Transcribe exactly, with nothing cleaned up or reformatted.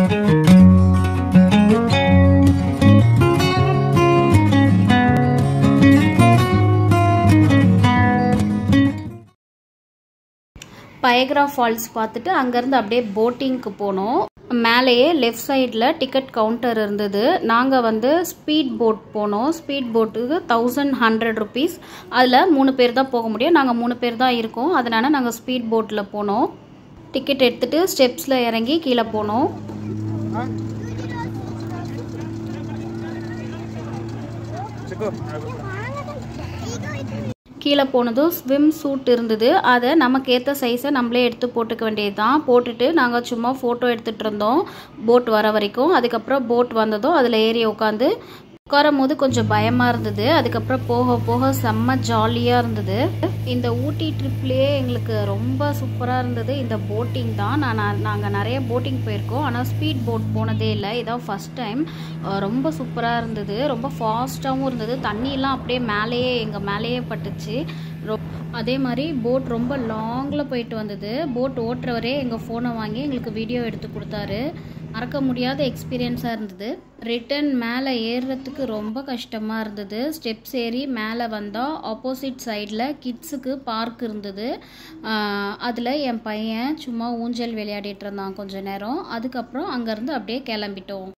Pykara falls பார்த்துட்டு அங்கேருந்து அப்படியே போட்டிங்க்கு போனோம். மேலேயே லெஃப்ட் சைடில் டிக்கெட் கவுண்டர் இருந்தது. நாங்கள் வந்து ஸ்பீட் போட் போனோம். ஸ்பீட் போட்டுக்கு தௌசண்ட் ஹண்ட்ரட் ருபீஸ். அதில் மூணு பேர் தான் போக முடியும். நாங்கள் மூணு பேர் தான் இருக்கோம். அதனால் நாங்கள் ஸ்பீட் போட்டில் போனோம். டிக்கெட் எடுத்துகிட்டு ஸ்டெப்ஸில் இறங்கி கீழே போனோம். கீழே போனதும் ஸ்விம் சூட் இருந்தது. அதை நமக்கு ஏற்ற சைஸை நம்மளே எடுத்து போட்டுக்க வேண்டியது தான். போட்டுட்டு நாங்கள் சும்மா ஃபோட்டோ எடுத்துகிட்டு இருந்தோம் போட் வர வரைக்கும். அதுக்கப்புறம் போட் வந்ததும் அதில் ஏறி உட்காந்து உட்காரும் போது கொஞ்சம் பயமாக இருந்தது. அதுக்கப்புறம் போக போக செம்ம ஜாலியாக இருந்தது. இந்த ஊட்டி ட்ரிப்லேயே எங்களுக்கு ரொம்ப சூப்பராக இருந்தது இந்த போட்டிங் தான். நான் நாங்கள் நிறைய போட்டிங் போயிருக்கோம், ஆனால் ஸ்பீட் போட் போனதே இல்லை. இதான் ஃபஸ்ட் டைம். ரொம்ப சூப்பராக இருந்தது. ரொம்ப ஃபாஸ்ட்டாகவும் இருந்தது. தண்ணியெல்லாம் அப்படியே மேலேயே எங்கள் மேலேயே பட்டுச்சு. அதே மாதிரி போட் ரொம்ப லாங்கில் போயிட்டு வந்தது. போட் ஓட்டுறவரே எங்கள் ஃபோனை வாங்கி எங்களுக்கு வீடியோ எடுத்து கொடுத்தாரு. மறக்க முடியாத எக்ஸ்பீரியன்ஸாக இருந்தது. ரிட்டன் மேலே ஏறுறதுக்கு ரொம்ப கஷ்டமாக இருந்தது. ஸ்டெப்ஸ் ஏறி மேலே வந்தால் ஆப்போசிட் சைடில் கிட்ஸுக்கு பார்க் இருந்தது. அதில் என் பையன் சும்மா ஊஞ்சல் விளையாடிட்டு இருந்தான் கொஞ்ச நேரம். அதுக்கப்புறம் அங்கேருந்து அப்படியே கிளம்பிட்டோம்.